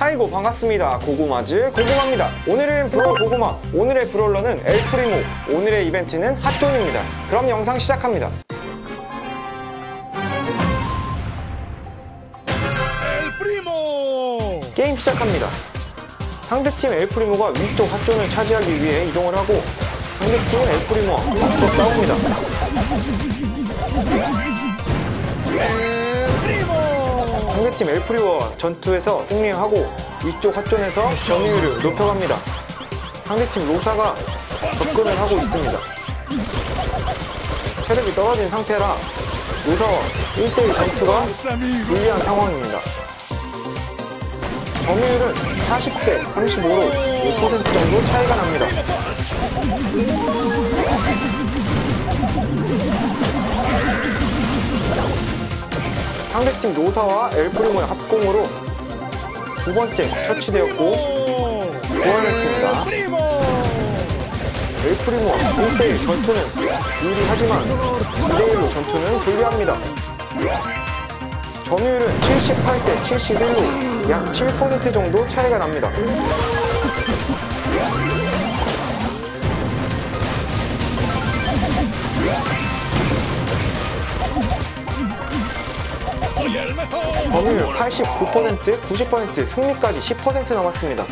아이고 반갑습니다. 고구마즈 고구마입니다. 오늘은 브롤 고구마, 오늘의 브롤러는 엘프리모, 오늘의 이벤트는 핫존입니다. 그럼 영상 시작합니다. 엘프리모! 게임 시작합니다. 상대팀 엘프리모가 위쪽 핫존을 차지하기 위해 이동을 하고 상대팀 엘프리모와 맞서 싸웁니다. 상대팀 엘프리모와 전투에서 승리하고 위쪽 핫존에서 점유율을 높여갑니다. 상대팀 로사가 접근을 하고 있습니다. 체력이 떨어진 상태라 로사와 1대1 전투가 불리한 상황입니다. 점유율은 40대 35로 5% 정도 차이가 납니다. 상대팀 노사와 엘프리모의 합공으로 두 번째 처치되었고 교환했습니다. 엘프리모와 1대1 전투는 유리하지만 2대1로 전투는 불리합니다. 점유율은 78대 71로 약 7% 정도 차이가 납니다. 점유율 89%, 90%, 승리까지 10% 남았습니다.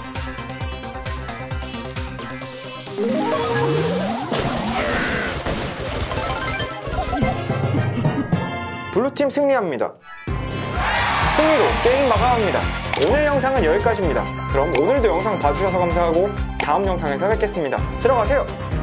블루팀 승리합니다. 승리로 게임 마감합니다. 오늘 영상은 여기까지입니다. 그럼 오늘도 영상 봐주셔서 감사하고 다음 영상에서 뵙겠습니다. 들어가세요!